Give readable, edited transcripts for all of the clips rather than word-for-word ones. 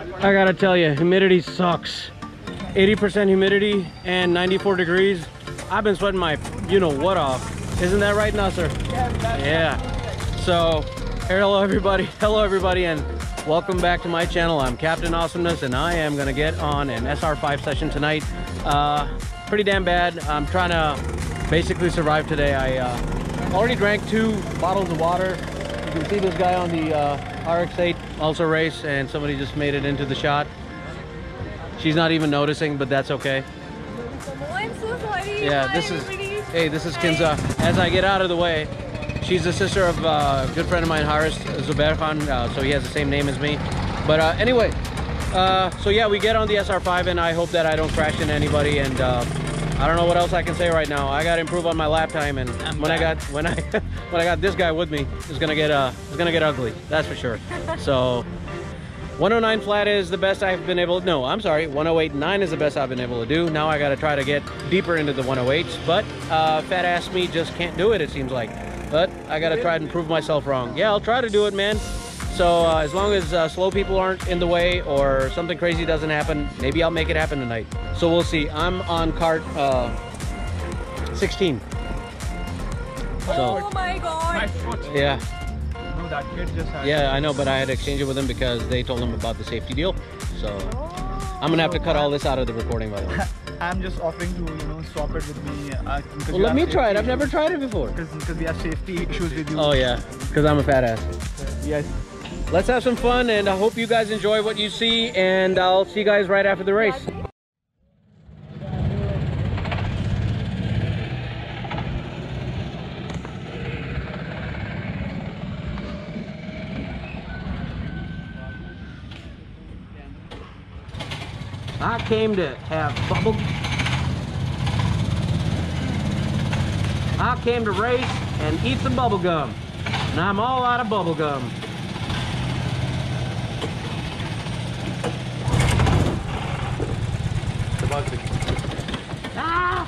I gotta tell you, humidity sucks. 80% humidity and 94 degrees. I've been sweating my you-know-what off. Isn't that right, Nasser? Yeah. So, hello everybody, and welcome back to my channel. I'm Captain Awesomeness, and I am gonna get on an SR5 session tonight. Pretty damn bad. I'm trying to basically survive today. I already drank 2 bottles of water. You can see this guy on the RX-8 also race, and somebody just made it into the shot. She's not even noticing, but that's okay. Oh, I'm so sorry. Yeah, Hi, this is Hi. Kinza. As I get out of the way, she's the sister of a good friend of mine, Haris Zubair Khan, so he has the same name as me. But anyway, so yeah, we get on the SR5, and I hope that I don't crash into anybody. And I don't know what else I can say right now. I got to improve on my lap time, and when I got this guy with me, it's gonna get ugly. That's for sure. So 109 flat is the best I've been able to. No, I'm sorry. 108.9 is the best I've been able to do. Now I got to try to get deeper into the 108s, but fat ass me just can't do it. It seems like. But I got to try and prove myself wrong. Yeah, I'll try to do it, man. So as long as slow people aren't in the way or something crazy doesn't happen, maybe I'll make it happen tonight. So we'll see. I'm on cart 16. So, Oh my god. My foot. yeah. No, that kid just had. Yeah, I know, but I had to exchange it with him because they told him about the safety deal. So I'm gonna have to cut all this out of the recording, by the way. I'm just offering to, swap it with me. Well, let me try it. I've never tried it before. Because we have safety issues with you. Oh yeah, because I'm a fat ass. Yes. Let's have some fun, and I hope you guys enjoy what you see, and I'll see you guys right after the race. I came to have bubble. I came to race and eat some bubble gum, and I'm all out of bubble gum. Ah!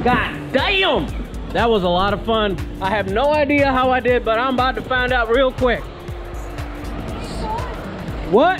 God damn! That was a lot of fun. I have no idea how I did, but I'm about to find out real quick. What?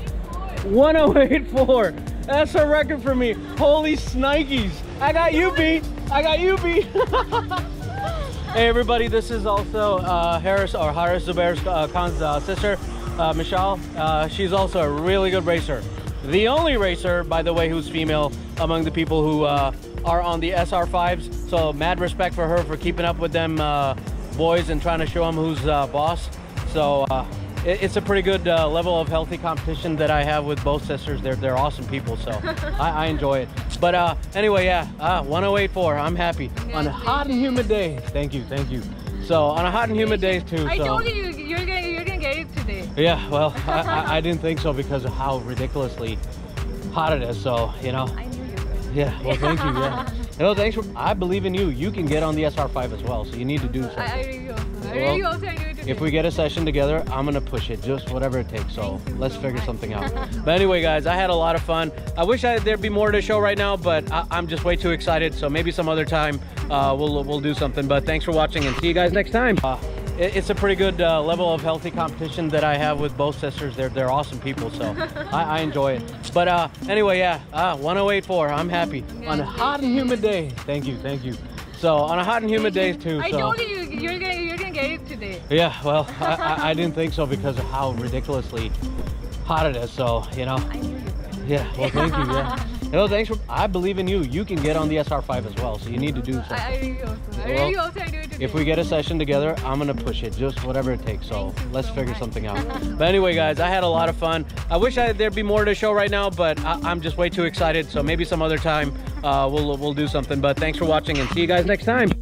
1084. That's a record for me. Holy snikes. I got you, B. I got you, B. Hey, everybody. This is also Haris Zubair Khan's sister, Michelle. She's also a really good racer. The only racer, by the way, who's female among the people who are on the SR5s. So mad respect for her for keeping up with them boys and trying to show them who's boss. So it's a pretty good level of healthy competition that I have with both sisters. They're awesome people, so I enjoy it. But anyway, yeah, 1084. I'm happy on a hot and humid day. Thank you, thank you. So on a hot and humid day too. I so. told you you're gonna get it today. Yeah, well, I didn't think so because of how ridiculously hot it is. So you know. I knew you would. Yeah, well, thank you. Yeah. No, thanks for. I believe in you. You can get on the SR5 as well, so you need to do so. I really hope. I really hope I do it today. If we get a session together, I'm gonna push it, just whatever it takes. So let's figure something out. But anyway, guys, I had a lot of fun. I wish there'd be more to show right now, but I'm just way too excited. So maybe some other time we'll do something. But thanks for watching, and see you guys next time. It's a pretty good level of healthy competition that I have with both sisters. They're awesome people, so I enjoy it. But anyway, yeah, 1084. I'm happy on a hot and humid day. Thank you, thank you. So on a hot and humid day too. I so. told you you're gonna get it today. Yeah, well, I didn't think so because of how ridiculously hot it is. So you know. I knew you would. Yeah, well, thank you. Yeah. No, thanks for. I believe in you. You can get on the SR5 as well, so you need to do so. I really hope. I really hope I do it today. If we get a session together, I'm gonna push it, just whatever it takes. So let's figure something out. But anyway, guys, I had a lot of fun. I wish there'd be more to show right now, but I'm just way too excited. So maybe some other time we'll do something. But thanks for watching, and see you guys next time.